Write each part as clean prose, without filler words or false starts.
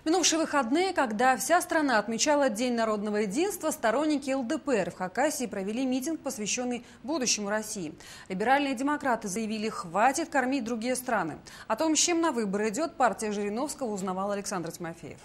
Минувшие выходные, когда вся страна отмечала День народного единства, сторонники ЛДПР в Хакасии провели митинг, посвященный будущему России. Либеральные демократы заявили, хватит кормить другие страны. О том, с чем на выборы идет партия Жириновского, узнавал Александр Тимофеев.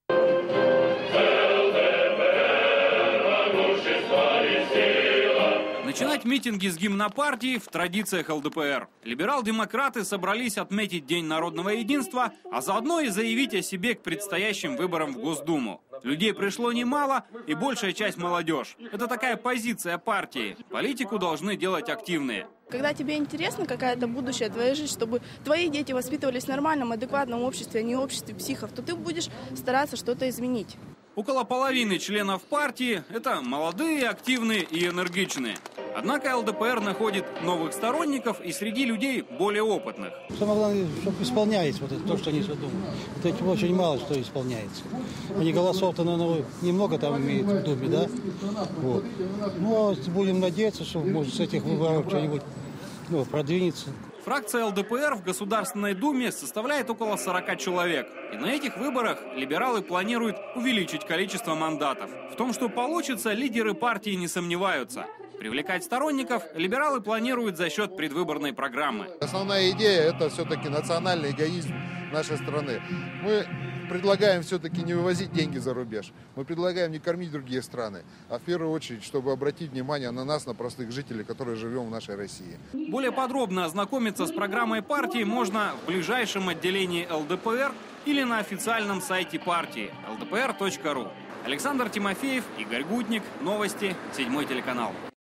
Начинать митинги с гимна партии в традициях ЛДПР. Либерал-демократы собрались отметить День народного единства, а заодно и заявить о себе к предстоящим выборам в Госдуму. Людей пришло немало, и большая часть молодежь. Это такая позиция партии. Политику должны делать активные. Когда тебе интересно какая-то будущая твоя жизнь, чтобы твои дети воспитывались в нормальном, адекватном обществе, а не обществе психов, то ты будешь стараться что-то изменить. Около половины членов партии – это молодые, активные и энергичные. Однако ЛДПР находит новых сторонников и среди людей более опытных. Самое главное, чтобы исполняется вот это, то, что они задумали. Это очень мало что исполняется. Они голосов-то, наверное, немного там имеют в Думе, да? Вот. Ну, а будем надеяться, что может с этих выборов что-нибудь продвинется. Фракция ЛДПР в Государственной Думе составляет около 40 человек. И на этих выборах либералы планируют увеличить количество мандатов. В том, что получится, лидеры партии не сомневаются. Привлекать сторонников либералы планируют за счет предвыборной программы. Основная идея – это все-таки национальный эгоизм нашей страны. Мы предлагаем все-таки не вывозить деньги за рубеж. Мы предлагаем не кормить другие страны, а в первую очередь, чтобы обратить внимание на нас, на простых жителей, которые живем в нашей России. Более подробно ознакомиться с программой партии можно в ближайшем отделении ЛДПР или на официальном сайте партии ldpr.ru. Александр Тимофеев, Игорь Гутник. Новости. 7 телеканал.